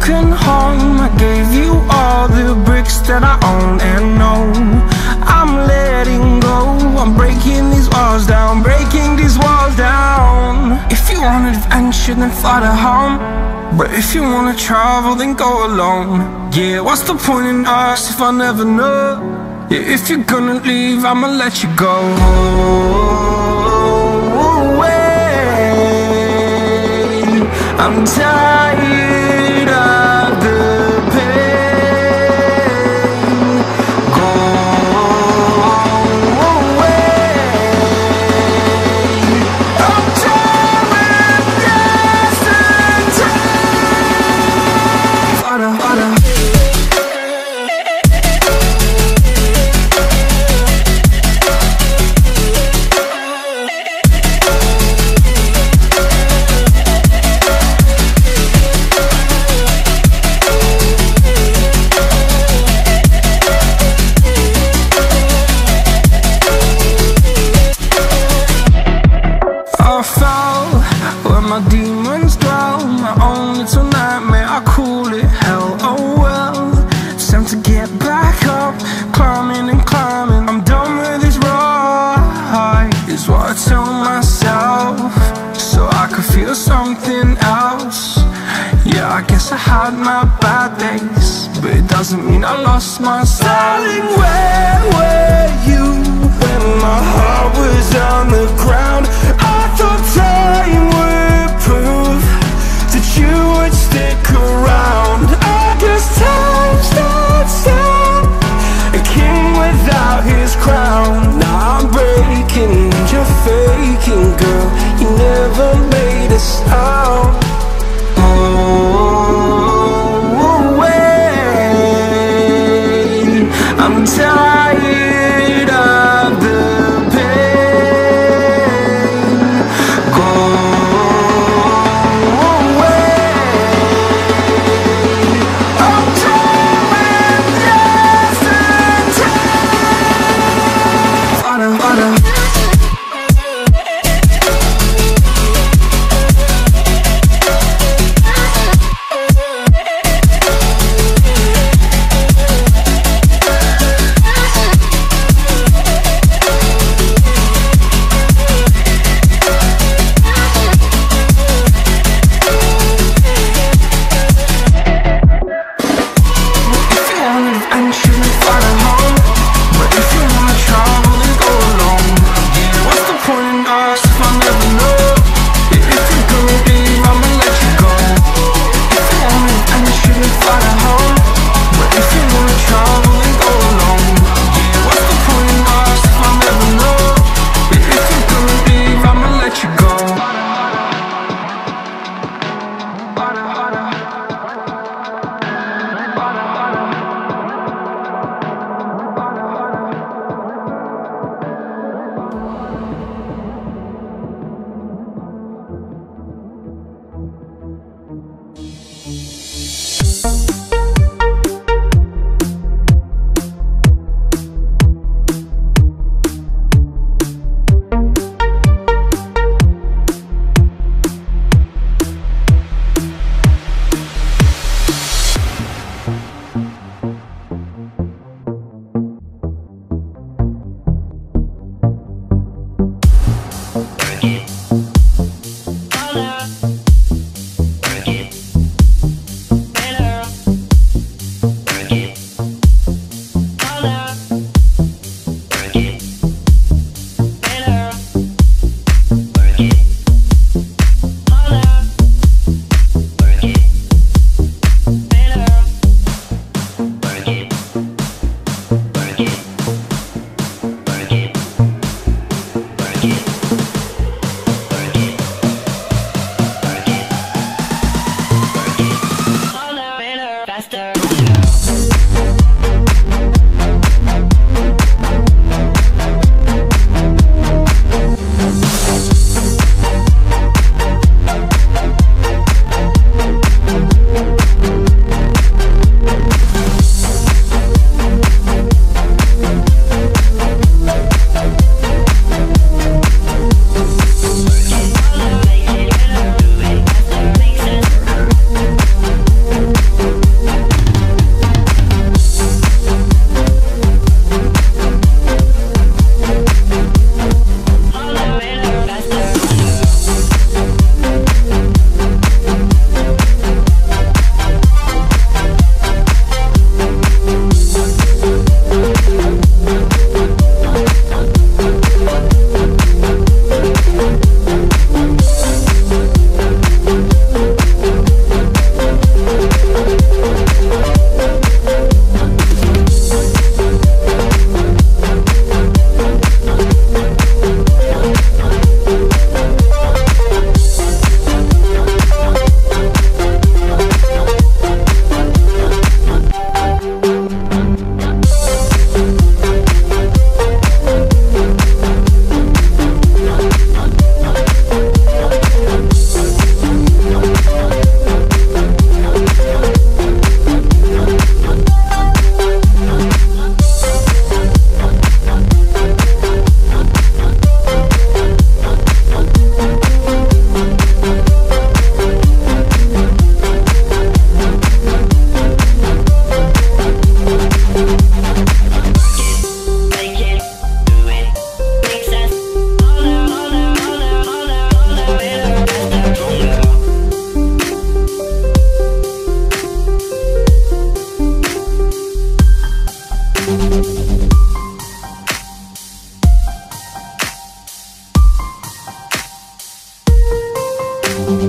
broken home. I gave you all the bricks that I own and know. I'm letting go, I'm breaking these walls down, breaking these walls down. If you want adventure, then fly to home. But if you wanna travel, then go alone. Yeah, what's the point in us if I never know? Yeah, if you're gonna leave, I'ma let you go. I'm tired of the pain. Go away. I'm tired of yesterday. Harder, harder. My demons dwell, my own little nightmare, I call it hell. Oh well, it's time to get back up, climbing and climbing. I'm done with this ride, is what I tell myself, so I could feel something else. Yeah, I guess I had my bad days, but it doesn't mean I lost my style. Darling, where were you when my heart was on the ground? I thought time would prove that you would stick around. I guess time starts down, a king without his crown. Now I'm breaking and you're faking, girl. You never made a sound. Oh, wait, I'm tired of the pain. Go away. I'm tired of yesterday. Harder, harder.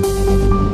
you.